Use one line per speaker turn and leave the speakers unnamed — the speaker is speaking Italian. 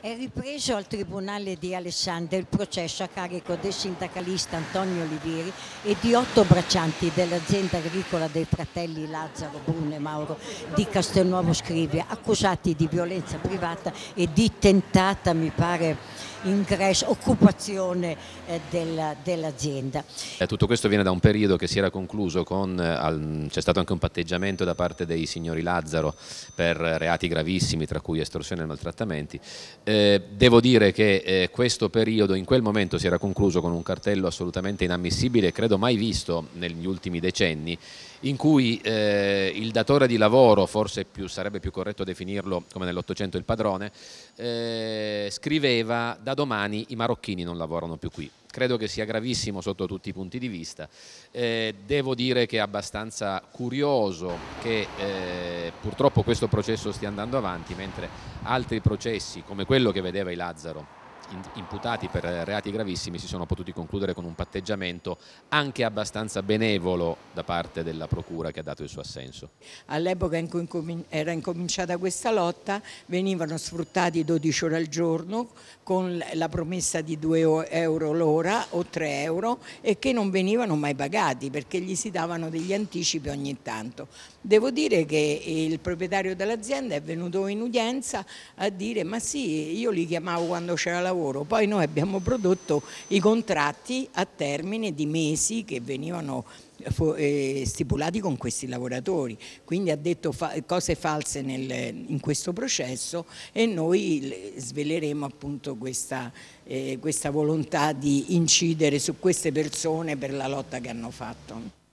È ripreso al Tribunale di Alessandria il processo a carico del sindacalista Antonio Olivieri e di 8 braccianti dell'azienda agricola dei fratelli Lazzaro, Bruno e Mauro di Castelnuovo Scrivia, accusati di violenza privata e di tentata, mi pare, occupazione dell'azienda.
Tutto questo viene da un periodo che si era concluso con, c'è stato anche un patteggiamento da parte dei signori Lazzaro per reati gravissimi, tra cui estorsione e maltrattamenti. Devo dire che questo periodo in quel momento si era concluso con un cartello assolutamente inammissibile, credo mai visto negli ultimi decenni, in cui il datore di lavoro, forse sarebbe più corretto definirlo come nell'Ottocento il padrone, scriveva: da domani i marocchini non lavorano più qui. Credo che sia gravissimo sotto tutti i punti di vista. Devo dire che è abbastanza curioso che purtroppo questo processo stia andando avanti, mentre altri processi, come quello che vedeva i Lazzaro imputati per reati gravissimi, si sono potuti concludere con un patteggiamento anche abbastanza benevolo da parte della procura, che ha dato il suo assenso.
All'epoca in cui era incominciata questa lotta venivano sfruttati 12 ore al giorno con la promessa di 2 euro l'ora o 3 euro e che non venivano mai pagati perché gli si davano degli anticipi ogni tanto. Devo dire che il proprietario dell'azienda è venuto in udienza a dire: ma sì, io li chiamavo quando c'era lavoro, poi noi abbiamo prodotto i contratti a termine di mesi che venivano stipulati con questi lavoratori, quindi ha detto cose false in questo processo e noi sveleremo appunto questa volontà di incidere su queste persone per la lotta che hanno fatto.